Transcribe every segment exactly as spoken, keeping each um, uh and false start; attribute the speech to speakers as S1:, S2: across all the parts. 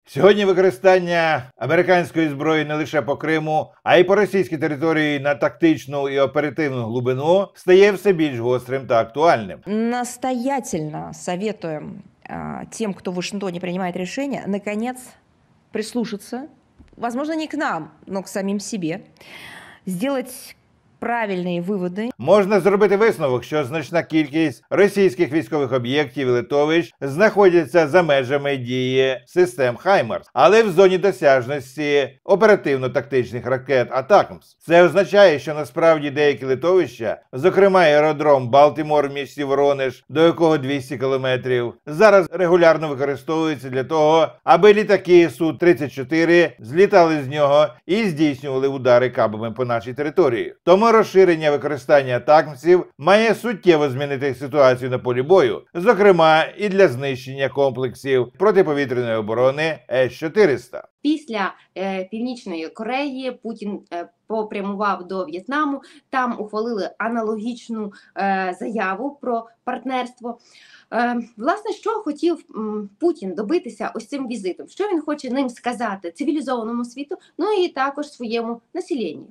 S1: Сьогодні використання американської зброї не лише по Криму, а й по російській території на тактичну і оперативну глибину стає все більш гострим та актуальним.
S2: Настоятельно советуем а, тем, кто в Вашингтоне принимает решения, наконец прислушаться, возможно, не к нам, но к самим себе, сделать правильні виводи.
S1: Можна зробити висновок, що значна кількість російських військових об'єктів і литовищ знаходяться за межами дії систем «Хаймарс», але в зоні досяжності оперативно-тактичних ракет «Атакмс». Це означає, що насправді деякі литовища, зокрема аеродром Балтімор в місті Воронеж, до якого двісті кілометрів, зараз регулярно використовуються для того, аби літаки Су тридцять чотири злітали з нього і здійснювали удари кабами по нашій території. Тому розширення використання атакмсів має суттєво змінити ситуацію на полі бою, зокрема і для знищення комплексів протиповітряної оборони С чотириста.
S3: Після е, Північної Кореї Путін е, попрямував до В'єтнаму, там ухвалили аналогічну е, заяву про партнерство. Е, власне, що хотів м, Путін добитися ось цим візитом? Що він хоче ним сказати цивілізованому світу, ну і також своєму населенню?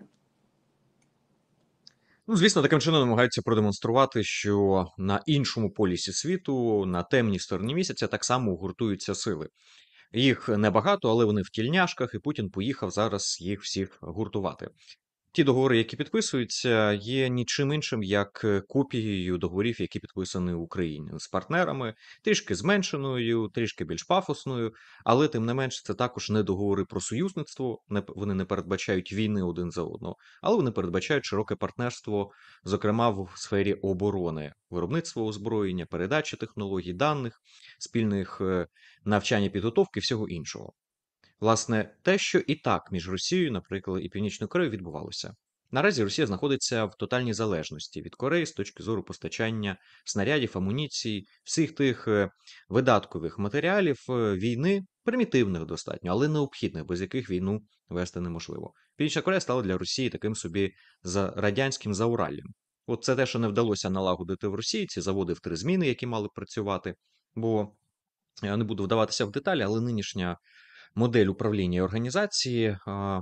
S4: Ну, звісно, таким чином намагаються продемонструвати, що на іншому полюсі світу, на темній стороні місяця, так само гуртуються сили. Їх небагато, але вони в тільняшках, і Путін поїхав зараз їх всіх гуртувати. Ті договори, які підписуються, є нічим іншим, як копією договорів, які підписані в Україні з партнерами, трішки зменшеною, трішки більш пафосною, але тим не менш це також не договори про союзництво, не, вони не передбачають війни один за одного, але вони передбачають широке партнерство, зокрема в сфері оборони, виробництва озброєння, передачі технологій, даних, спільних навчання, підготовки, всього іншого. Власне, те, що і так між Росією, наприклад, і Північною Кореєю відбувалося. Наразі Росія знаходиться в тотальній залежності від Кореї з точки зору постачання снарядів, амуніції, всіх тих видаткових матеріалів війни, примітивних достатньо, але необхідних, без яких війну вести неможливо. Північна Корея стала для Росії таким собі за радянським Заураллям. От це те, що не вдалося налагодити в Росії, ці заводи в три зміни, які мали працювати, бо я не буду вдаватися в деталі, але нинішня модель управління і організації а,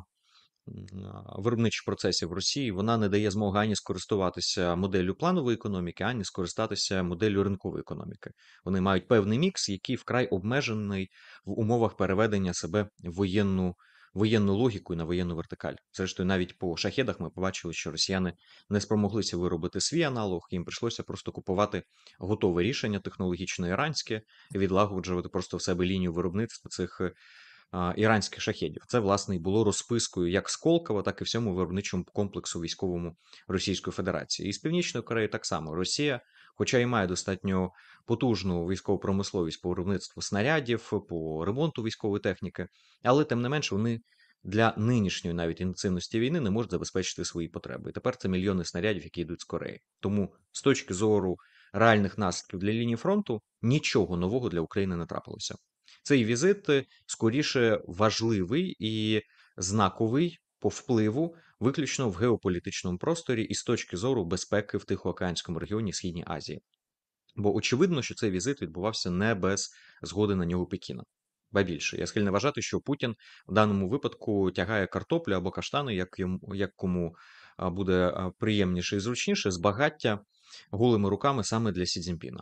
S4: виробничих процесів в Росії, вона не дає змоги ані скористуватися моделлю планової економіки, ані скористатися моделлю ринкової економіки. Вони мають певний мікс, який вкрай обмежений в умовах переведення себе в воєнну, воєнну логіку і на воєнну вертикаль. Зрештою, навіть по шахедах ми побачили, що росіяни не спромоглися виробити свій аналог, їм прийшлося просто купувати готове рішення технологічно іранське і відлагоджувати просто в себе лінію виробництва цих іранських шахедів. Це, власне, і було розпискою як Сколково, так і всьому виробничому комплексу військовому Російської Федерації. І з Північної Кореї так само. Росія, хоча і має достатньо потужну військову промисловість по виробництву снарядів, по ремонту військової техніки, але, тим не менше, вони для нинішньої навіть інтенсивності війни не можуть забезпечити свої потреби. І тепер це мільйони снарядів, які йдуть з Кореї. Тому, з точки зору реальних наслідків для лінії фронту, нічого нового для України не трапилося. Цей візит скоріше важливий і знаковий по впливу виключно в геополітичному просторі і з точки зору безпеки в Тихоокеанському регіоні Східній Азії. Бо очевидно, що цей візит відбувався не без згоди на нього Пекіна. Ба більше, я схильний вважати, що Путін в даному випадку тягає картоплю або каштани, як, йому, як кому буде приємніше і зручніше, з багаття голими руками саме для Сі Цзіньпіна.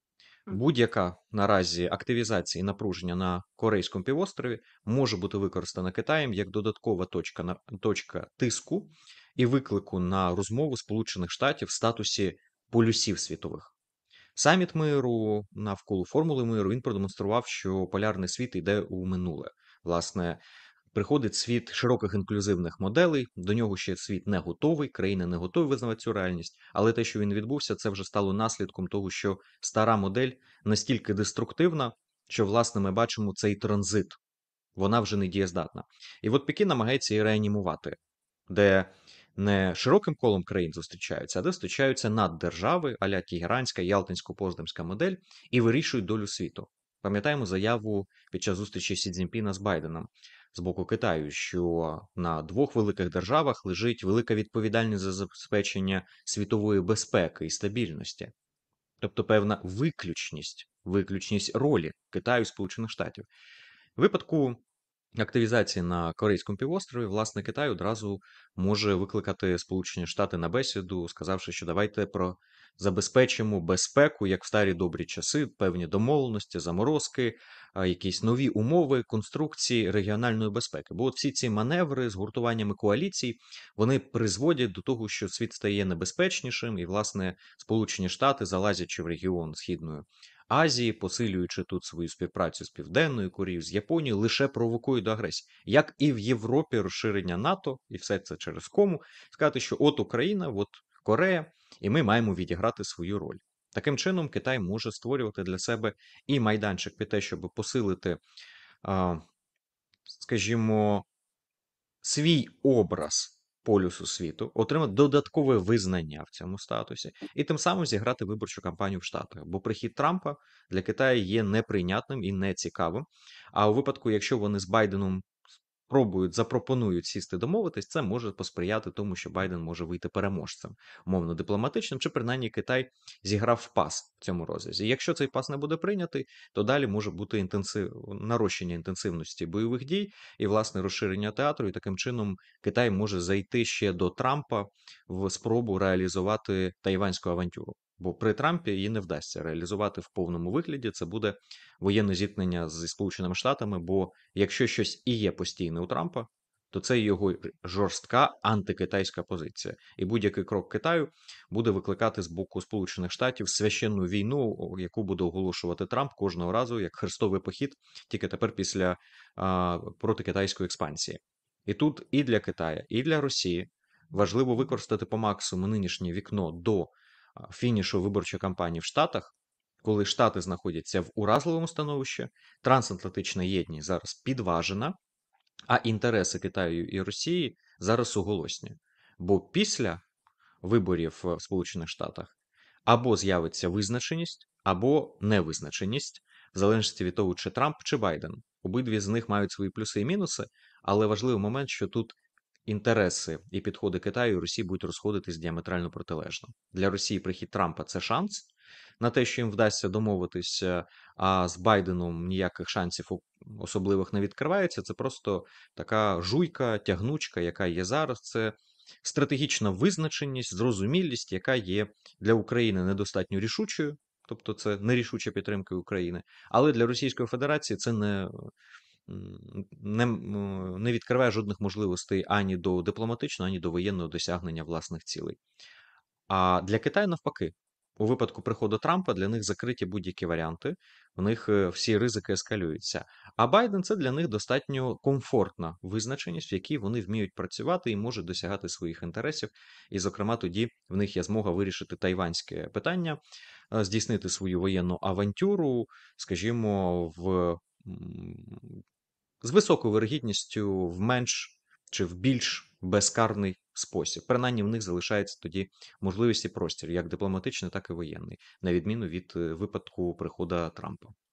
S4: Будь-яка наразі активізація і напруження на Корейському півострові може бути використана Китаєм як додаткова точка, на, точка тиску і виклику на розмову Сполучених Штатів в статусі полюсів світових. Саміт миру навколо формули миру, він продемонстрував, що полярний світ йде у минуле. Власне, приходить світ широких інклюзивних моделей, до нього ще світ не готовий, країни не готові визнавати цю реальність, але те, що він відбувся, це вже стало наслідком того, що стара модель настільки деструктивна, що, власне, ми бачимо цей транзит. Вона вже не дієздатна. І от Пекін намагається її реанімувати, де не широким колом країн зустрічаються, а де зустрічаються наддержави, а-ля Тегеранська, Ялтинсько-Поздамська модель, і вирішують долю світу. Пам'ятаємо заяву під час зустрічі Сі Цзіньпіна з Байденом з боку Китаю, що на двох великих державах лежить велика відповідальність за забезпечення світової безпеки і стабільності. Тобто певна виключність, виключність ролі Китаю і Сполучених Штатів. В випадку активізації на Корейському півострові, власне, Китай одразу може викликати Сполучені Штати на бесіду, сказавши, що давайте про забезпечимо безпеку, як в старі добрі часи, певні домовленості, заморозки, а, якісь нові умови конструкції регіональної безпеки. Бо от всі ці маневри з гуртуваннями коаліцій, вони призводять до того, що світ стає небезпечнішим, і, власне, Сполучені Штати, залазячи в регіон Східної Азії, посилюючи тут свою співпрацю з Південною Кореєю, з Японією, лише провокують до агресії. Як і в Європі розширення НАТО, і все це через кому, сказати, що от Україна, от Корея, і ми маємо відіграти свою роль. Таким чином, Китай може створювати для себе і майданчик під те, щоб посилити, а, скажімо, свій образ полюсу світу, отримати додаткове визнання в цьому статусі, і тим самим зіграти виборчу кампанію в Штатах. Бо прихід Трампа для Китаю є неприйнятним і нецікавим. А у випадку, якщо вони з Байденом пробують, запропонують сісти домовитись, це може посприяти тому, що Байден може вийти переможцем, умовно дипломатичним, чи принаймні Китай зіграв в пас в цьому розрізі. Якщо цей пас не буде прийнятий, то далі може бути інтенсив... нарощення інтенсивності бойових дій і, власне, розширення театру, і таким чином Китай може зайти ще до Трампа в спробу реалізувати тайванську авантюру. Бо при Трампі її не вдасться реалізувати в повному вигляді. Це буде воєнне зіткнення зі Сполученими Штатами, бо якщо щось і є постійне у Трампа, то це його жорстка антикитайська позиція. І будь-який крок Китаю буде викликати з боку Сполучених Штатів священну війну, яку буде оголошувати Трамп кожного разу, як хрестовий похід, тільки тепер після а, протикитайської експансії. І тут і для Китаю, і для Росії важливо використати по максимуму нинішнє вікно до а, фінішу виборчої кампанії в Штатах, коли Штати знаходяться в уразливому становищі, трансатлантична єдність зараз підважена, а інтереси Китаю і Росії зараз суголосні. Бо після виборів в Сполучених Штатах або з'явиться визначеність, або невизначеність, в залежності від того, чи Трамп, чи Байден. Обидві з них мають свої плюси і мінуси, але важливий момент, що тут інтереси і підходи Китаю і Росії будуть розходитись діаметрально протилежно. Для Росії прихід Трампа – це шанс на те, що їм вдасться домовитися, а з Байденом ніяких шансів особливих не відкривається. Це просто така жуйка, тягнучка, яка є зараз. Це стратегічна визначеність, зрозумілість, яка є для України недостатньо рішучою, тобто це нерішуча підтримка України, але для Російської Федерації це не, не, не відкриває жодних можливостей ані до дипломатичного, ані до воєнного досягнення власних цілей. А для Китаю навпаки. У випадку приходу Трампа для них закриті будь-які варіанти, в них всі ризики ескалюються. А Байден – це для них достатньо комфортна визначеність, в якій вони вміють працювати і можуть досягати своїх інтересів. І, зокрема, тоді в них є змога вирішити тайванське питання, здійснити свою воєнну авантюру, скажімо, в, з високою вирогідністю в менш чи в більш безкарний спосіб. Принаймні в них залишається тоді можливість і простір, як дипломатичний, так і воєнний, на відміну від випадку приходу Трампа.